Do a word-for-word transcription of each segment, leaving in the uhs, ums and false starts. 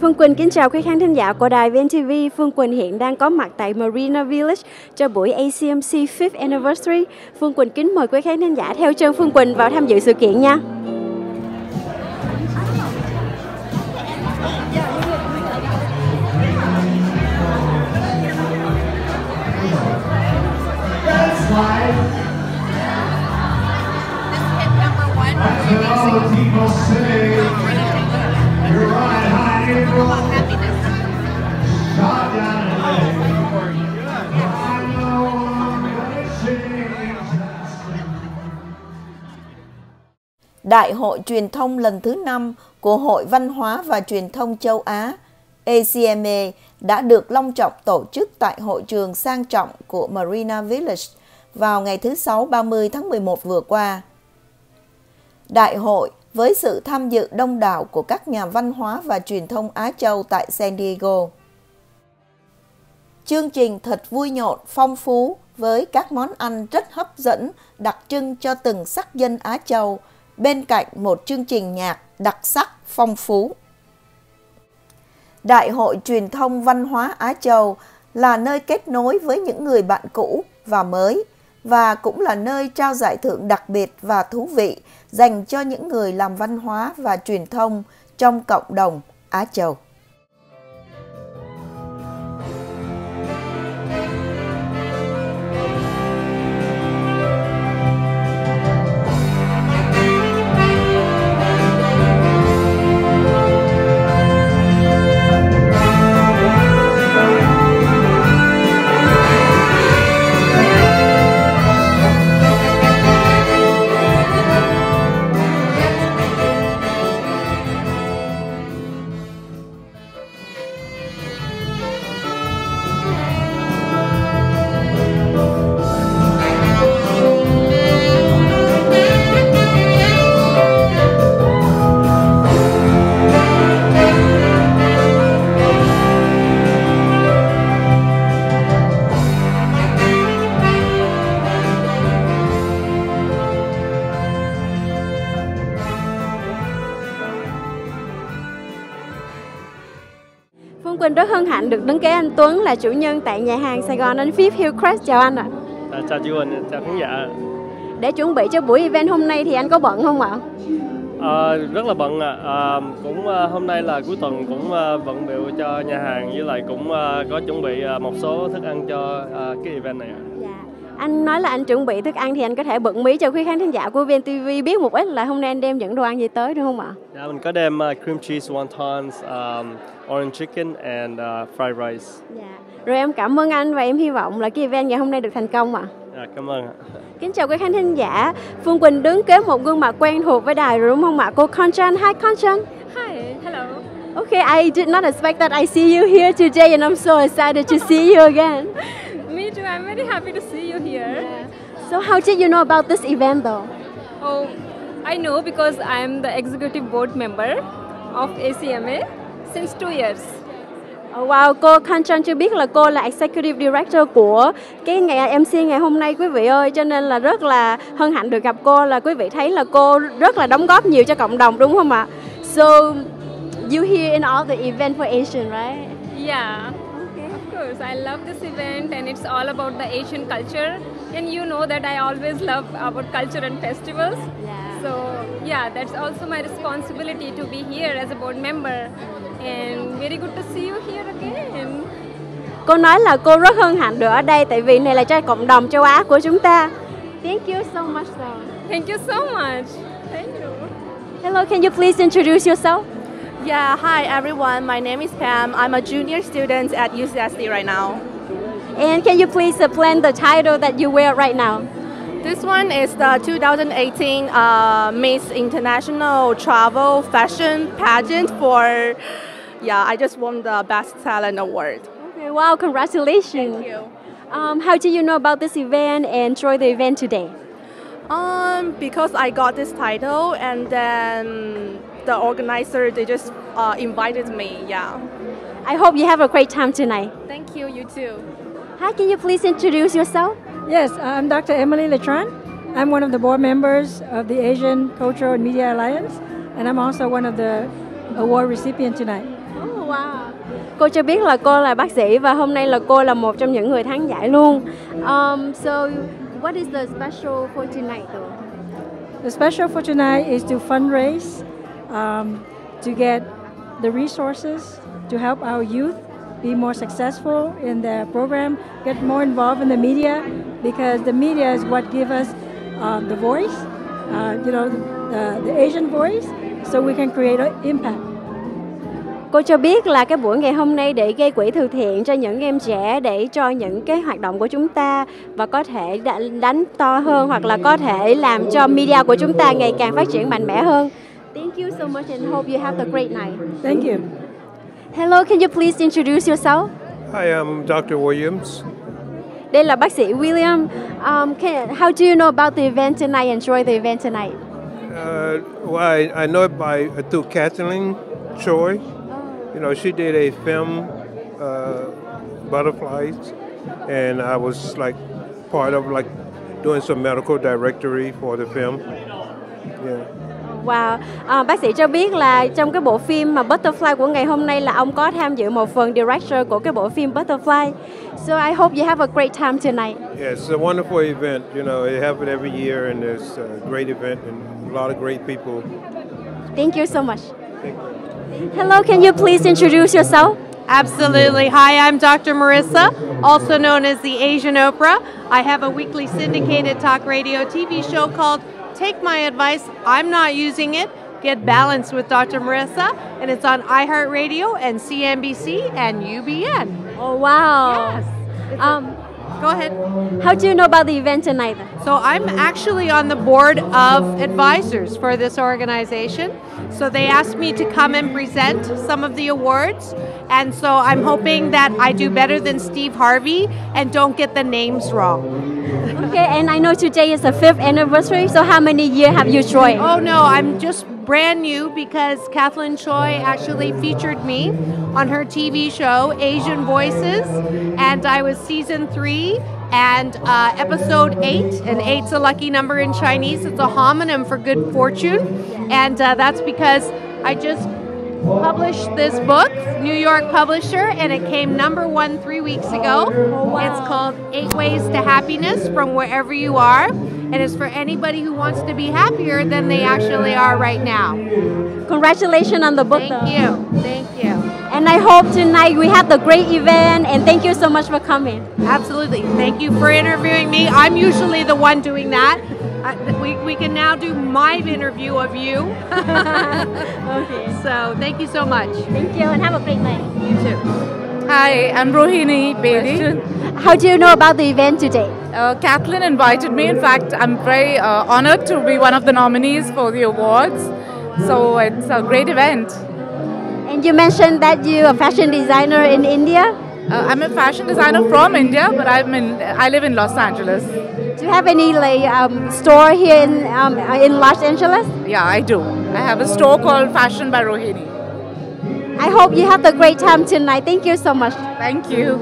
Phương Quỳnh kính chào quý khán thính giả của đài vê en ti vi. Phương Quỳnh hiện đang có mặt tại Marina Village cho buổi a xê em xê fifth Anniversary. Phương Quỳnh kính mời quý khán thính giả theo chân Phương Quỳnh vào tham dự sự kiện nha. Đại hội truyền thông lần thứ năm của Hội Văn hóa và Truyền thông Châu Á A C M A đã được long trọng tổ chức tại hội trường sang trọng của Marina Village vào ngày thứ Sáu ba mươi tháng mười một vừa qua. Đại hội với sự tham dự đông đảo của các nhà văn hóa và truyền thông Á Châu tại San Diego. Chương trình thật vui nhộn, phong phú với các món ăn rất hấp dẫn, đặc trưng cho từng sắc dân Á Châu, bên cạnh một chương trình nhạc đặc sắc, phong phú. Đại hội truyền thông văn hóa Á Châu là nơi kết nối với những người bạn cũ và mới, và cũng là nơi trao giải thưởng đặc biệt và thú vị dành cho những người làm văn hóa và truyền thông trong cộng đồng Á Châu. Phương Quỳnh rất hân hạnh được đứng kế anh Tuấn là chủ nhân tại nhà hàng Sài Gòn and Fifth Hillcrest. Chào anh ạ. À, chào chị Quỳnh, chào khán giả. Để chuẩn bị cho buổi event hôm nay thì anh có bận không ạ? À, rất là bận ạ. À, cũng à, hôm nay là cuối tuần cũng à, bận bịu cho nhà hàng, với lại cũng à, có chuẩn bị à, một số thức ăn cho à, cái event này ạ. Dạ. Anh nói là anh chuẩn bị thức ăn thì anh có thể bật mí cho quý khán thính giả của vê en ti vi biết một ít là hôm nay anh đem những đồ ăn gì tới được không ạ? Dạ, mình có đem uh, cream cheese wontons, um, orange chicken and uh, fried rice. Dạ. Rồi em cảm ơn anh và em hy vọng là cái event ngày hôm nay được thành công ạ. Dạ, cảm ơn ạ. Kính chào quý khán thính giả. Phương Quỳnh đứng kế một gương mặt quen thuộc với đài rồi đúng không ạ? Cô Kanchan. Hi Kanchan. Hi, hello. Okay, I did not expect that I see you here today and I'm so excited to see you again. Me too, I'm very happy to see you here. Yeah. So how did you know about this event though? Oh, I know because I am the executive board member of A C M A since two years. Oh, wow, cô Kanchan chưa biết là cô là Executive Director của cái ngày em xê ngày hôm nay quý vị ơi, cho nên là rất là hân hạnh được gặp cô. Là quý vị thấy là cô rất là đóng góp nhiều cho cộng đồng đúng không ạ? So you here in all the event for Asian, right? Yeah, okay. Of course, I love this event and it's all about the Asian culture. And you know that I always love about culture and festivals. Yeah. So yeah, that's also my responsibility to be here as a board member. And very good to see you here again. Cô nói là cô rất hân hạnh được ở đây tại vì này là cho cộng đồng châu Á của chúng ta. Thank you so much though. Thank you so much. Thank you. Hello, can you please introduce yourself? Yeah, hi everyone. My name is Pam. I'm a junior student at U C S D right now. And can you please explain the title that you wear right now? This one is the two thousand eighteen uh, Miss International Travel Fashion Pageant for, yeah, I just won the Best Talent Award. Okay, wow, congratulations. Thank you. Um, how did you know about this event and enjoy the event today? Um, because I got this title and then the organizer, they just uh, invited me, yeah. I hope you have a great time tonight. Thank you, you too. Hi, can you please introduce yourself? Yes, I'm Doctor Emily Letran. I'm one of the board members of the Asian Cultural and Media Alliance, and I'm also one of the award recipients tonight. Oh, Wow. Cô cho biết là cô là bác sĩ và hôm nay là cô là một trong những người thắng giải luôn. Um, so, what is the special for tonight though? The special for tonight is to fundraise, um, to get the resources to help our youth be more successful in their program, get more involved in the media, because the media is what gives us uh, the voice, uh, you know, the, the Asian voice, so we can create an impact. Cô cho biết là cái buổi ngày hôm nay để gây quỹ từ thiện cho những em trẻ, để cho những cái hoạt động của chúng ta và có thể đánh to hơn, hoặc là có thể làm cho media của chúng ta ngày càng phát triển mạnh mẽ hơn. Thank you so much and hope you have a great night. Thank you. Hello, can you please introduce yourself? Hi, I'm Doctor Williams. Đây là bác sĩ William. Um, can, how do you know about the event tonight? Enjoy the event tonight. Uh, well, I, I know it by uh, through Kathleen Choi. You know, she did a film, uh, Butterflies, and I was like part of like doing some medical directory for the film. Yeah. Wow, à, bác sĩ cho biết là trong cái bộ phim mà Butterfly của ngày hôm nay là ông có tham dự một phần director của cái bộ phim Butterfly. So I hope you have a great time tonight. Yeah, it's a wonderful event. You know, they have it every year, and it's a great event and a lot of great people. Thank you so much. Hello, can you please introduce yourself? Absolutely. Hi, I'm Doctor Marissa, also known as the Asian Oprah. I have a weekly syndicated talk radio T V show called Take My Advice, I'm Not Using It, Get Balanced with Doctor Marissa, and it's on iHeartRadio and C N B C and U B N. Oh, wow. Yes. Um, Go ahead. How do you know about the event tonight? So I'm actually on the board of advisors for this organization. So they asked me to come and present some of the awards. And so I'm hoping that I do better than Steve Harvey and don't get the names wrong. Okay, and I know today is the fifth anniversary, so how many years have you joined? Oh no, I'm just brand new because Kathleen Choi actually featured me on her T V show, Asian Voices, and I was season three and uh, episode eight, and eight's a lucky number in Chinese. It's a homonym for good fortune, and uh, that's because I just published this book, New York publisher, and it came number one three weeks ago. Oh, wow. It's called Eight Ways to Happiness from Wherever You Are, and it's for anybody who wants to be happier than they actually are right now. Congratulations on the book. Thank though. you. Thank you. And I hope tonight we have the great event, and thank you so much for coming. Absolutely. Thank you for interviewing me. I'm usually the one doing that. Uh, we, we can now do my interview of you. Okay. So thank you so much. Thank you, and have a great night. You too. Hi, I'm Rohini Bedi. How do you know about the event today? Uh, Kathleen invited me. In fact, I'm very uh, honored to be one of the nominees for the awards. So it's a great event. And you mentioned that you're a fashion designer in India. Uh, I'm a fashion designer from India, but I'm in, I live in Los Angeles. Do you have any like um, store here in um, in Los Angeles? Yeah, I do. I have a store called Fashion by Rohini. I hope you have a great time tonight. Thank you so much. Thank you.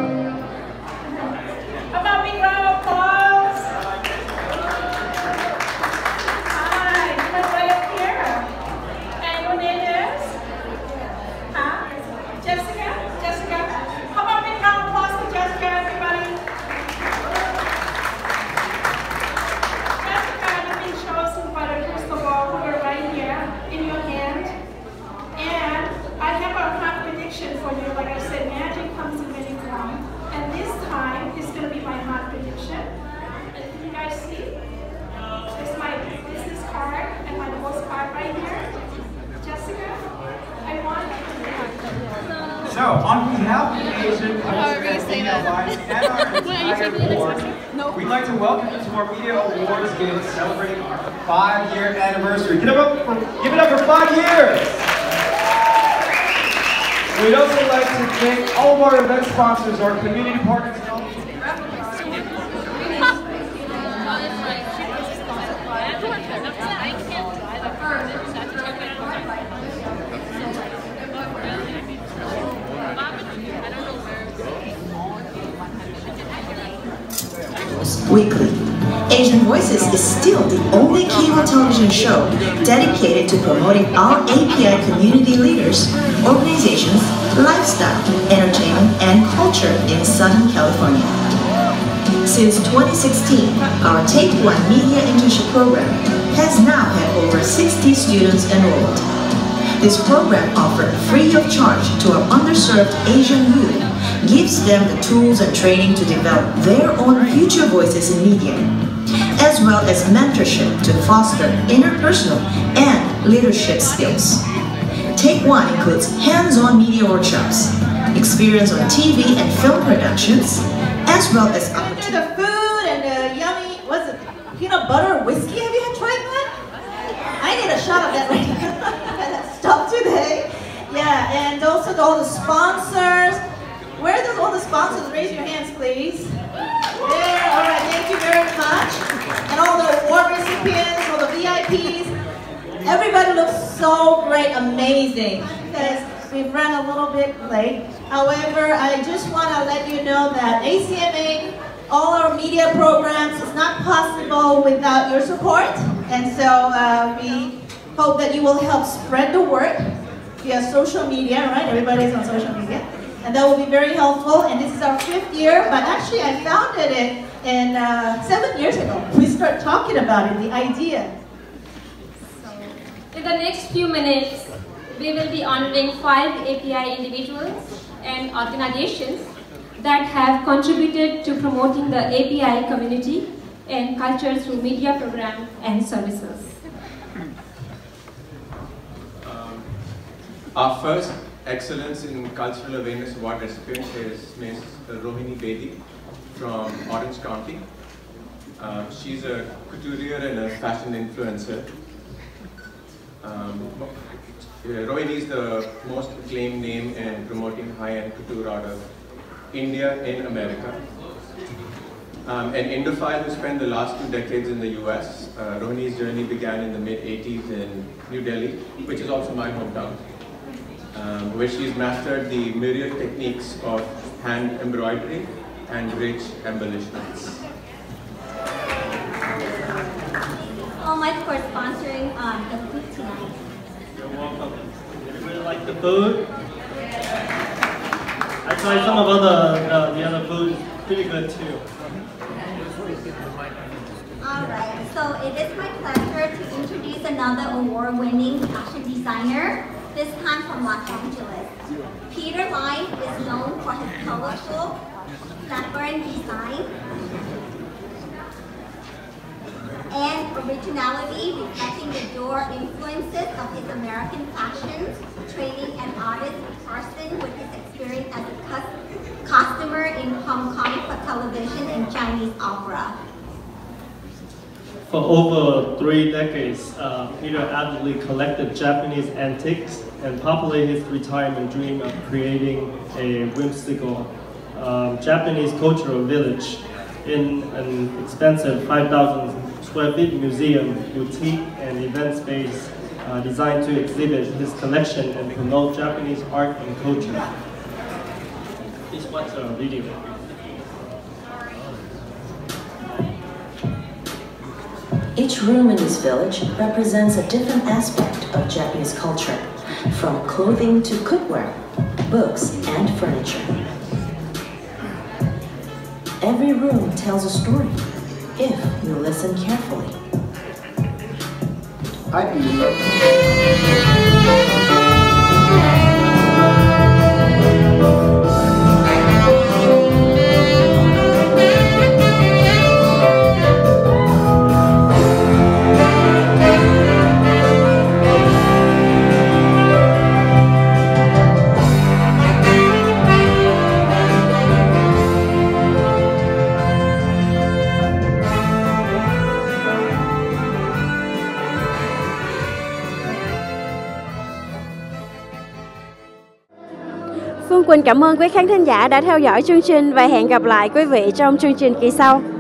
So, on behalf of the Asian Voices and Media Alliance and our entire board, we'd like to welcome you to our Media Awards Gala celebrating our five-year anniversary. Give it up for, give it up for five years! We'd also like to thank all of our event sponsors, our community partners, and all the Weekly, Asian Voices is still the only cable television show dedicated to promoting our A P I community leaders, organizations, lifestyle, entertainment, and culture in Southern California. Since twenty sixteen, our Take One Media Internship Program has now had over sixty students enrolled. This program, offered free of charge to our underserved Asian youth, gives them the tools and training to develop their own future voices in media, as well as mentorship to foster interpersonal and leadership skills. Take One includes hands-on media workshops, experience on T V and film productions, as well as opportunities. The food and the yummy, what's it, peanut butter whiskey? Have you had tried that? I need a shot of that that stuff today. Yeah, and also all the sponsors. Where are those, all the sponsors? Raise your hands, please. There, all right, thank you very much. And all the award recipients, all the V I Ps. Everybody looks so great, amazing. Because we've run a little bit late. However, I just want to let you know that A C M A, all our media programs, is not possible without your support. And so uh, we hope that you will help spread the word via social media, right? Everybody's on social media. And that will be very helpful. And this is our fifth year, but actually I founded it in uh, seven years ago. We started talking about it, the idea. In the next few minutes, we will be honoring five A P I individuals and organizations that have contributed to promoting the A P I community and culture through media programs and services. Um, our first Excellence in Cultural Awareness Award recipient is Miz Rohini Bedi from Orange County. Um, she's a couturier and a fashion influencer. Um, Rohini is the most acclaimed name in promoting high-end couture out of India in America. Um, an Indophile who spent the last two decades in the U S. Uh, Rohini's journey began in the mid eighties in New Delhi, which is also my hometown, um, where she's mastered the myriad techniques of hand embroidery and rich embellishments. All my for sponsoring um, the food tonight. You're welcome. Anybody like the food? I tried some of other, uh, the other food. It's pretty good too. Alright, so it is my pleasure to introduce another award-winning fashion designer, this time from Los Angeles. Peter Line is known for his colorful, flamboyant design and originality, reflecting the dual influences of his American fashion, training an artist person with his experience as a costumer in Hong Kong for television and Chinese opera. For over three decades, uh, Peter avidly collected Japanese antiques and populated his retirement dream of creating a whimsical um, Japanese cultural village in an expensive five thousand square feet museum, boutique, and event space uh, designed to exhibit his collection and promote Japanese art and culture. Please watch a video. Each room in this village represents a different aspect of Japanese culture, from clothing to cookware, books, and furniture. Every room tells a story, if you listen carefully. I Phương Quỳnh cảm ơn quý khán thính giả đã theo dõi chương trình và hẹn gặp lại quý vị trong chương trình kỳ sau.